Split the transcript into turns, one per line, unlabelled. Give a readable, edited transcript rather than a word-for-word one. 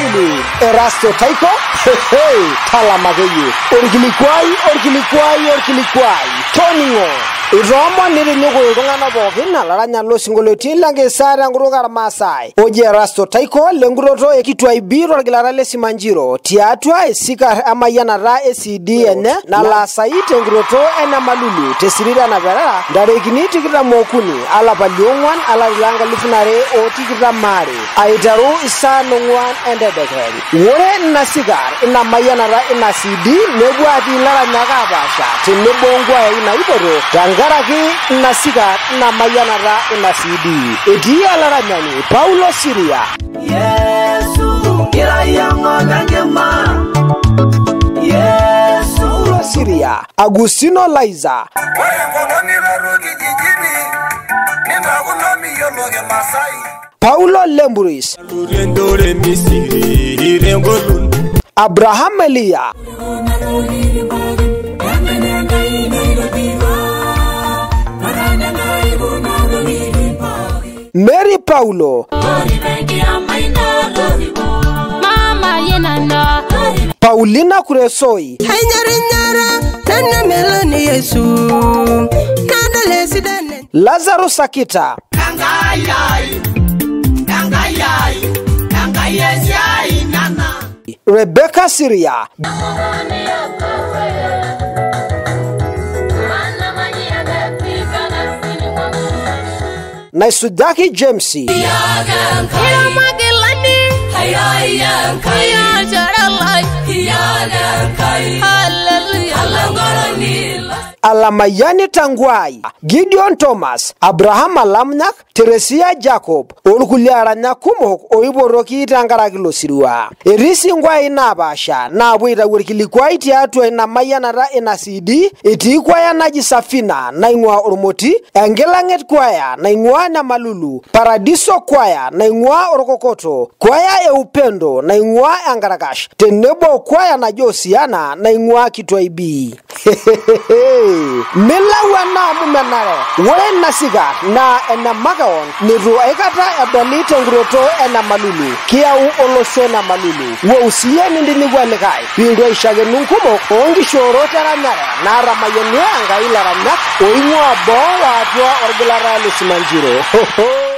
Malulu Erasto Taiko Talamageyu Orgilikwai Toningo Iroma nirinyogo ngana bokina laranya lo singoloti lange sara nguruga Masai Oje Erasto Taiko lenguroto ekitwa ibiro gilara le simanjiro tiatwa esika amayana ra ECD ene na la saite nguroto ena Malulu tesirira na berara ndare kiniti kita mokuni ala baliongwan ala langa lifunare o tikita mare aitaru isa nongwan endedeken wore na sigar ina mayana ra ina CD nebwati lara nyaga basha tinebongwa ina iboro Garaki na sigar na mayana ra ina CD edia lara nyani Paulo Siria
Yesu kirayama ngema Yesu
Siria Agustino Laiza Paulo Lemburis Abraham Elia Mary Paulo Paulina Kuresoi Lazarus Sakita Rebecca Siria Naisudaki Jamesi Alamayani Tangwai Gideon Thomas Abraham Alamnak Teresia Jacob Olukuliara Nakumok Oiboroki Tangarakilo Sirua Erisi ngwai nabasha na wira wirkilikwai tiatu ena mayana ra ena CD iti kwaya naji Safina na ingwa Ormoti Engelanget kwaya na ingwa na Malulu Paradiso kwaya na ingwa Orokokoto kwaya ya Upendo na ingwa Angarakash Tenebo kwaya na Josiana na ingwa Kitwaibi Mila wana mumenare Wale nasiga na ena magaon Niru ekata abdalite nguroto ena Malulu Kia uolosho na Malulu Wausiye nindini walekai Pindwa ishage nunkumo Ongi shoro tera nyare Nara mayonye anga ila ranyak Oimwa bo wa atwa orgilara lisimanjiro